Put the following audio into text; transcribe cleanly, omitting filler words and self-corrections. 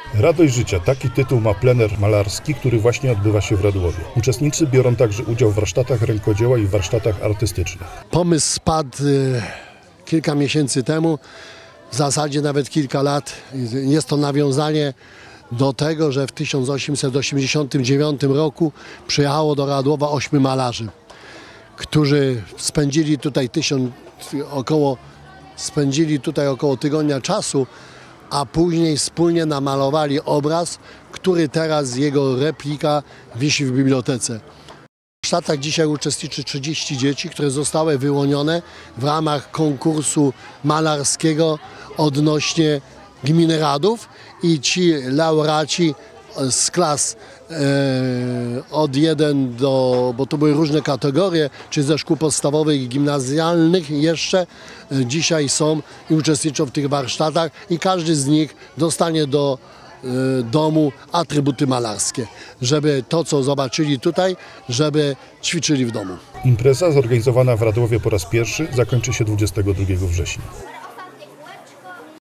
Radość życia. Taki tytuł ma plener malarski, który właśnie odbywa się w Radłowie. Uczestnicy biorą także udział w warsztatach rękodzieła i w warsztatach artystycznych. Pomysł spadł kilka miesięcy temu, w zasadzie nawet kilka lat. Jest to nawiązanie do tego, że w 1889 roku przyjechało do Radłowa 8 malarzy, którzy spędzili tutaj około tygodnia czasu, a później wspólnie namalowali obraz, który teraz, jego replika, wisi w bibliotece. W warsztatach dzisiaj uczestniczy 30 dzieci, które zostały wyłonione w ramach konkursu malarskiego odnośnie gminy Radów, i ci laureaci z klas od 1 do, bo to były różne kategorie, czy ze szkół podstawowych i gimnazjalnych jeszcze, dzisiaj są i uczestniczą w tych warsztatach i każdy z nich dostanie do domu atrybuty malarskie, żeby to, co zobaczyli tutaj, żeby ćwiczyli w domu. Impreza zorganizowana w Radłowie po raz pierwszy zakończy się 22 września.